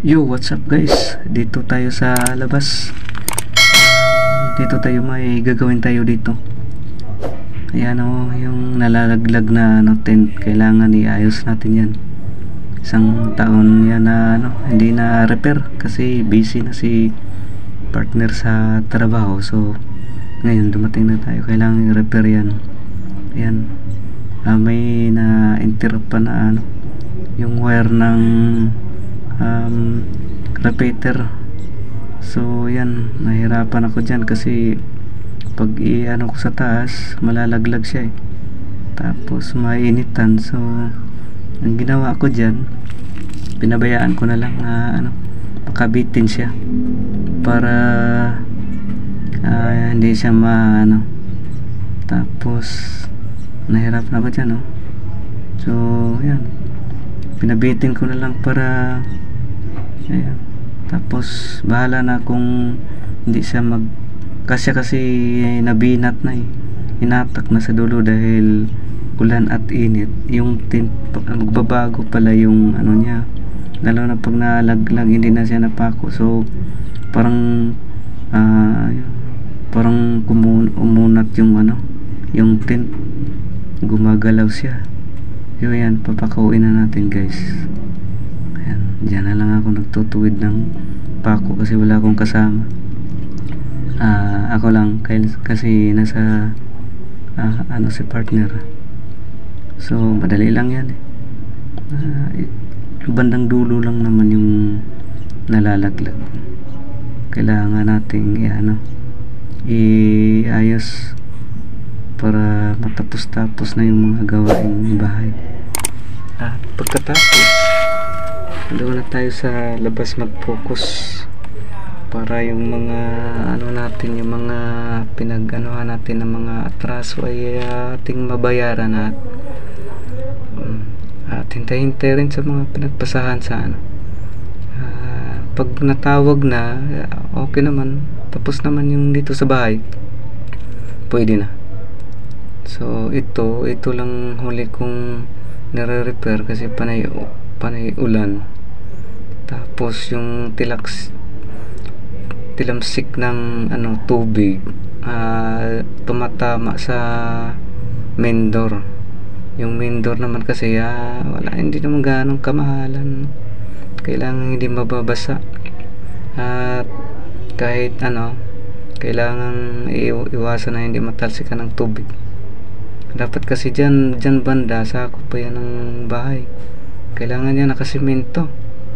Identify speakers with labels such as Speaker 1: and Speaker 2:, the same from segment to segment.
Speaker 1: Yo, what's up guys? Dito tayo sa labas. Dito tayo, may gagawin tayo dito. Ayan o, yung nalalaglag na tent. Kailangan iayos natin yan. Isang taon yan na hindi na repair kasi busy na si partner sa trabaho. So ngayon dumating na tayo, kailangan i-repair yan. Ayan, may na-interrupt pa na yung wire ng repeater. So yan, nahirapan ako dyan kasi pag i-ano ko sa taas, malalaglag siya eh. Tapos mainitan. So ang ginawa ko dyan, pinabayaan ko na lang na pakabitin siya para hindi siya tapos nahirapan ako dyan so yan, pinabitin ko na lang para ayan. Tapos bahala na kung hindi siya kasi nabinat na eh, hinatak na sa dulo dahil ulan at init. Yung magbabago pala yung niya, lalo na pag nalaglag hindi na siya napako. So parang umunat yung tint, gumagalaw siya. So yan, papakauin na natin guys. Ayan, dyan na lang ako nagtutuwid ng pako kasi wala akong kasama. Ako lang kasi nasa si partner. So madali lang yan eh. Bandang dulo lang naman yung nalalaglag. Kailangan nating iayos para matapos-tapos na yung mga gawaing bahay. Pagkatapos doon na tayo sa labas mag-focus para yung mga natin, yung mga pinag-anuhan natin ng mga atraso ay ating mabayaran at hintay-hintay rin sa mga pinagpasahan sa pag natawag na okay naman, tapos naman yung dito sa bahay, pwede na. So ito lang huli kong nare-repair kasi panay ulan. Tapos yung tilamsik ng tubig tumatama sa main door. Yung main door naman kasi hindi naman ganong kamahalan, kailangan hindi mababasa at kahit kailangan iwasan na hindi matalsikan ng tubig. Dapat kasi dyan banda sakop pa yan ng bahay, kailangan yan nakasimento.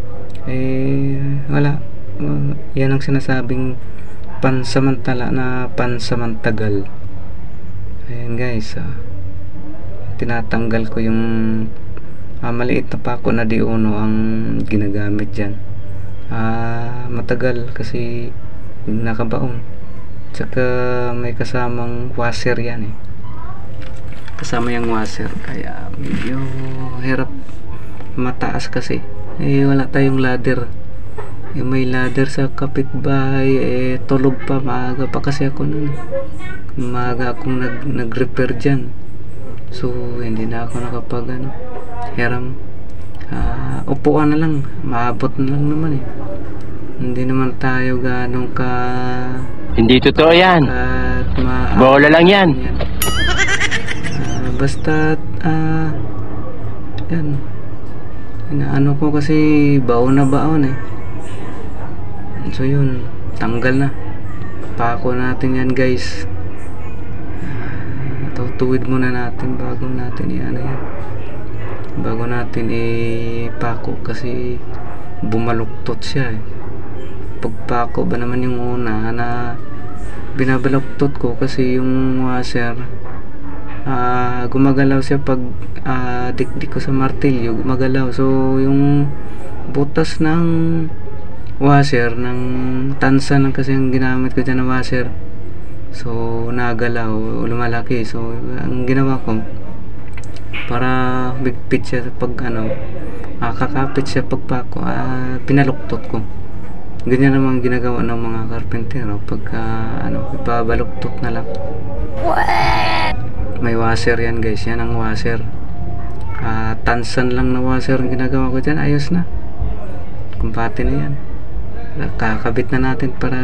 Speaker 1: Wala, yan ang sinasabing pansamantala na pansamantagal. Ayan guys, tinatanggal ko yung maliit na pako na D1 ang ginagamit dyan. Matagal kasi nakabaon, tsaka may kasamang washer yan eh, kasama yung washer, kaya medyo hirap mataas kasi wala tayong ladder. May ladder sa kapitbahay tulog pa, maaga pa kasi ako nun, maaga akong nag-repair dyan. So hindi na ako nakapag hiram. Upuan na lang, maabot na lang naman eh. Hindi naman tayo ganong
Speaker 2: hindi totoo yan, bola lang yan.
Speaker 1: Basta yan, inaano ko kasi baon na baon eh. So yun, tanggal na pako natin yan guys. Tutuwid muna natin bago natin ipako kasi bumaluktot siya eh. Pagpako ba naman yung una na binabaluktot ko kasi yung washer gumagalaw siya pag dikdik ko sa martilyo, gumagalaw. So yung butas ng washer ng tansa lang kasi yung ginamit ko dyan na washer, so nagalaw, lumalaki. So ang ginawa ko para bigpit siya pag kakapit siya pagpako, pinaluktot ko. Ganyan naman ginagawa ng mga karpentero pagka ipabaluktot na lang. May washer yan guys, yan ang washer. Tansan lang na washer ang ginagawa ko dyan, ayos na. kumpate na yan. Nakakabit na natin para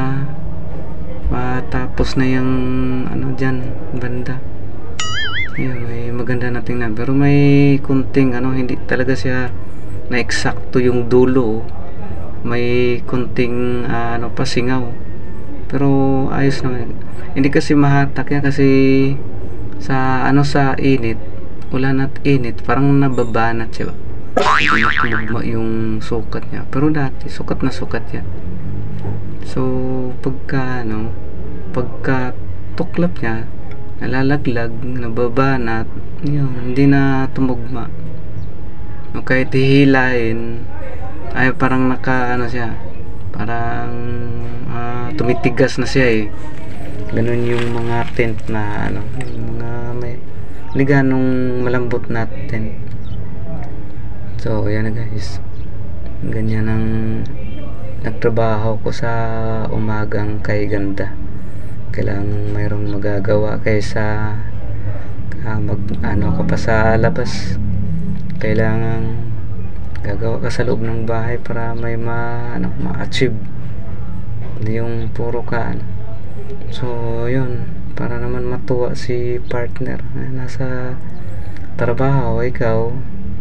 Speaker 1: matapos na yung ano dyan banda. Yun, may maganda na tingnan, pero may kunting ano, hindi talaga siya na eksakto yung dulo. May kunting ano pa, singaw, pero ayos naman. Hindi kasi mahatak yan kasi sa ano, sa init, ulan at init, parang nababanat siya, natulugma yung sukat niya. Pero dati sukat na sukat yan. So pagka ano, pagka tuklap niya, nalalaglag, nababanat, yun, hindi na tumugma. O kahit hihilain ay parang naka ano siya, parang tumitigas na siya eh. Ganun yung mga tent na ano, yung mga may liganong malambot na tent. So yan na guys, ganyan ang nagtrabaho ko sa umagang kay ganda. Kailangan mayroong magagawa kaysa mag ano ka pa sa labas. Kailangan gagawa ka sa loob ng bahay para may ma-achieve, hindi yung puro ka ano. So yun, para naman matuwa si partner nasa trabaho. Ikaw,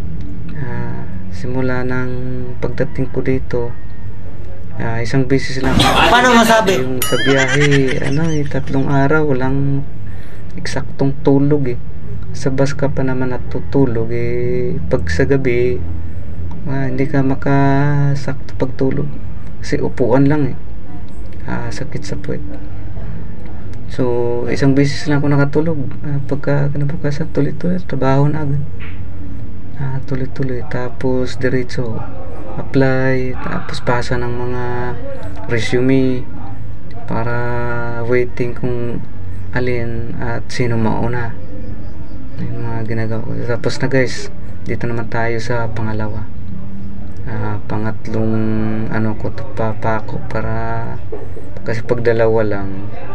Speaker 1: simula ng pagdating ko dito, isang beses lang.
Speaker 3: Paano masabi?
Speaker 1: Yung sa biyahe, ano 3 araw walang eksaktong tulog eh. Sa bus ka pa naman natutulog eh. Pag sa gabi, hindi ka makasakto pagtulog kasi upuan lang eh. Sakit sa puwet. So isang beses lang ako nakatulog. Pagka kinabukasan, tuloy-tuloy trabaho na agad. Tuloy-tuloy, tapos diretso apply, tapos pasa ng mga resume para waiting kung alin at sino mauna. Yung mga ginagawa ko. Tapos na guys, dito naman tayo sa pangalawa, pangatlong ano ko to, papako, para kasi pag dalawa lang,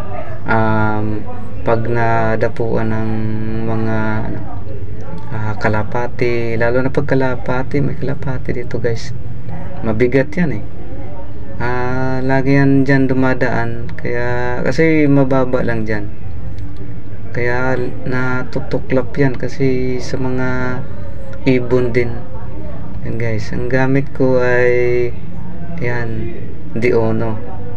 Speaker 1: pag nadapuan ng mga ano, kalapati, lalo na pag kalapati, may kalapati dito guys, mabigat yan eh. Lagi yan dyan dumadaan, kaya kasi mababa lang dyan, kaya natutuklap yan kasi sa mga ibon din yan guys. Ang gamit ko ay yan, Di-Uno,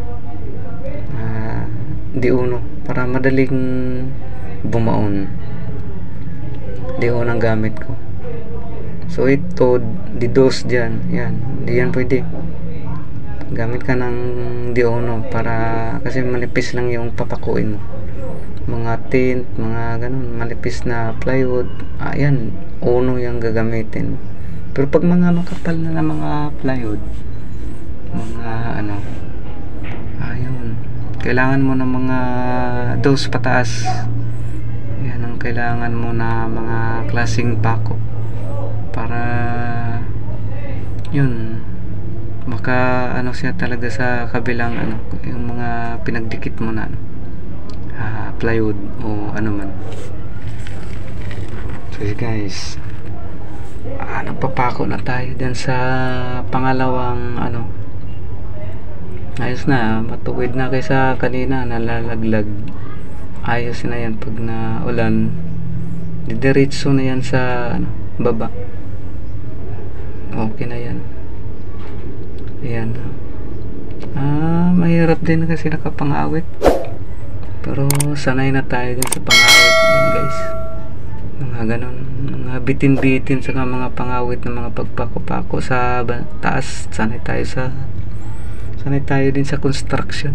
Speaker 1: Di-Uno para madaling bumaon. Di-Uno ang gamit ko. So ito, Di-Dos dyan, yan, di yan pwede. Gamit ka ng Di-Uno para kasi manipis lang yung papakuin mo. Mga tint, mga ganun, manipis na plywood, yan, Uno yung gagamitin. Pero pag mga makapal na mga plywood, mga ano, ayun, kailangan mo ng mga 2 pataas. Yan ang kailangan mo na mga klaseng pako para yun, maka ano siya talaga sa kabilang ano, yung mga pinagdikit mo na plywood o ano man. So guys, nagpapako na tayo din sa pangalawang ano. Ayos na, matuwid na kaysa kanina nalalaglag. Ayos na yan pag na ulan, didiretso na yan sa ano, baba. Okay na yan. Ayan. Mahirap din kasi nakapangawit, pero sanay na tayo din sa pangawit din guys. Mga ganun, mga bitin-bitin sa mga pangawit ng mga pagpako-pako sa taas. Sanay tayo din sa construction.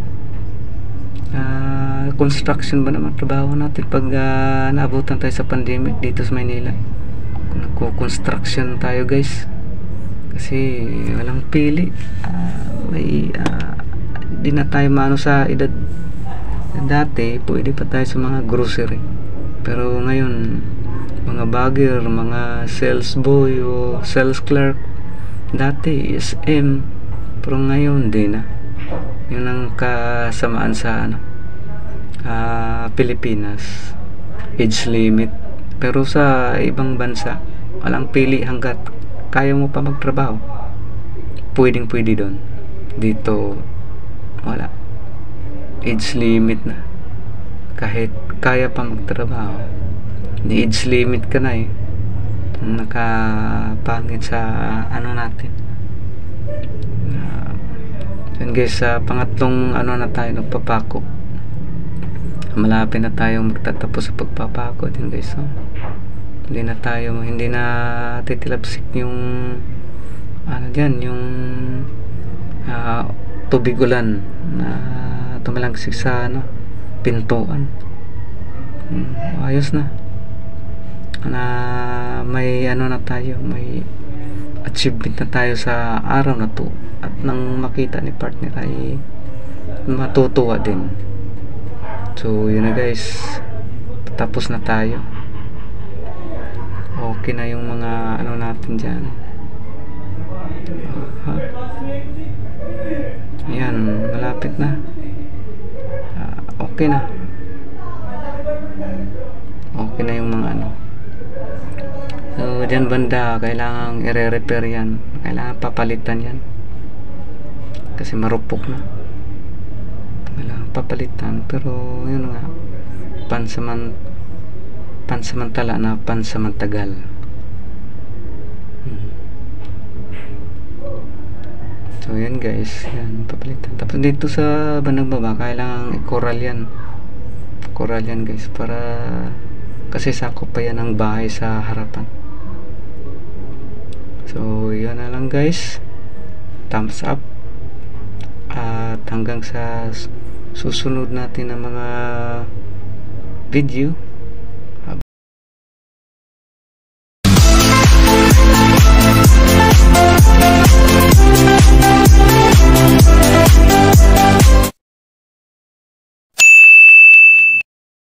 Speaker 1: Construction ba naman trabaho natin pag naabutan tayo sa pandemic dito sa Maynila. Nagko-construction tayo guys kasi walang pili. May di na tayo maano sa edad. Dati pwede pa tayo sa mga grocery, pero ngayon mga bagger, mga sales boy o sales clerk. Dati SM, pero ngayon di na. Yun ang kasamaan sa ano, Pilipinas, age limit. Pero sa ibang bansa walang pili hanggat kaya mo pa magtrabaho. pwede doon. Dito wala, age limit na. Kahit kaya pa magtrabaho, di age limit ka na nakapangit sa ano natin. Yun guys, sa pangatlong ano na tayo, nagpapako. Malapit na tayong magtatapos sa pagpapako din guys. Hindi na titilapsik yung ano dyan, yung tubig ulan na tumalangsik sa ano, pintuan. Ayos na may ano na tayo, may achievement na tayo sa araw na to, at nang makita ni partner ay matutuwa din. So yun na guys, tapos na tayo. Okay na yung mga ano natin dyan. Ayan, malapit na. Okay na. Okay na yung mga ano. So dyan banda, kailangan i-repair yan, kailangan papalitan yan kasi marupok na, kailangan papalitan. Pero yun nga, pansamantala na pansamantagal. So yan guys, yan papalitan. Tapos dito sa bandang baba, kailangan i-coral yan guys, para kasi sakop pa yan ang bahay sa harapan. So yun na lang guys, thumbs up, at hanggang sa susunod natin ng mga video.